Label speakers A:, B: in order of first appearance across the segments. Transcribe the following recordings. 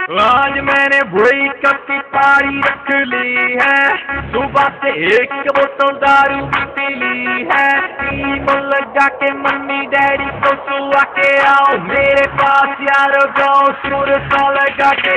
A: आज मैंने बुढ़ी कप की पारी रख ली है, सुबह से एक बोतल दारू पी ली है। ईमेल लगा के मम्मी डैडी को सुला के आओ मेरे पास यारो, गाओ सुर सा लगा के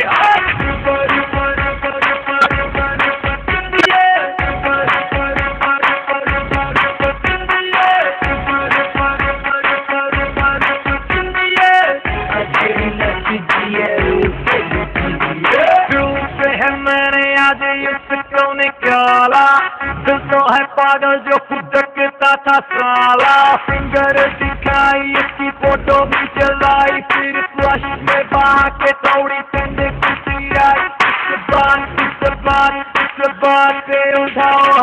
A: इसको निकाला, दिल तो है पागल जो फुदकता था साला। फिंगर दिखाई इसकी फोटो भी चलाई, फिर फ्लश में बहा के थोड़ी ठंडी खुशी आई। इस बात पे उठाओ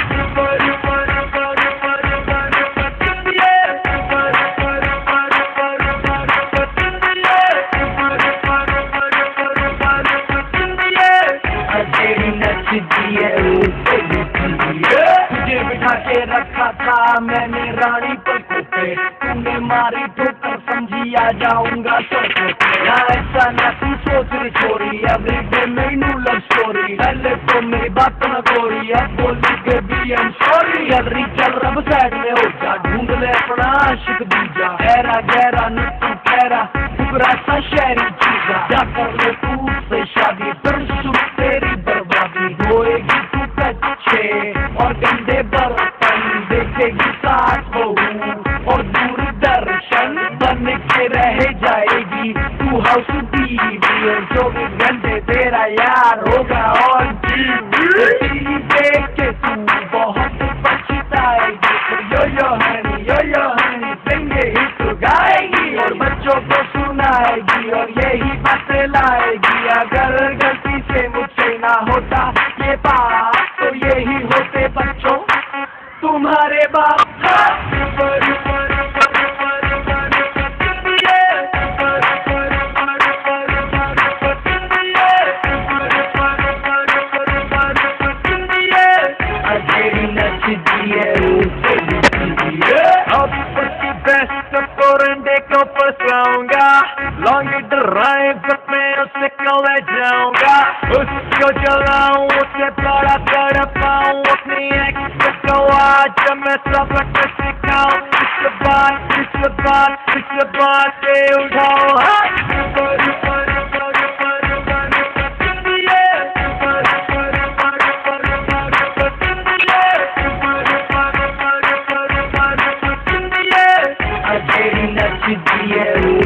A: तुझे बिठा के रखा था मैंने रानी पर पे, तूने मारी ठोकर समझी आ जाऊंगा चौके पे। ऐसा ना तू सोच रही छोरी, एवरीडे मेनू लव स्टोरी। पहले तो मेरी बात न गोरी, अब बोली के भी आई एम सॉरी। जल्दी चल रब साइड में हो जा, ढूंढ ले अपना आशिक दूजा। गहरा गहरा न तू ठहरा, टुकड़ा सा शहरी चीजा। जा कर ले तू से शादी, फिर शुरू तेरी बर्बादी। होएगी तू कच्चे और गंदे बर्तन, देखेगी साथ बहू और दूरदर्शन बन के रह जाएगी तू हाउस बीवी। और 24 घंटे तेरा यार होगा और टीवी देख के तू बहुत पछताएगी। यो हनी सिंगे ही तो गाएगी और बच्चों को सुनाएगी और यही बातें लाएगी। अगर गलती से मुझसे ना होता ये बात तो यही होते बच्चों तुम्हारे बाप। को फंसाऊंगा, लॉन्ग ड्राइव मैं उससे कॉलेज जाऊंगा। उसको जलाऊं, उसे बड़ा तड़पाऊं, अपनी एक्स को आज मैं सबक सिखाऊं। इस बात पे उठाओ Yeah.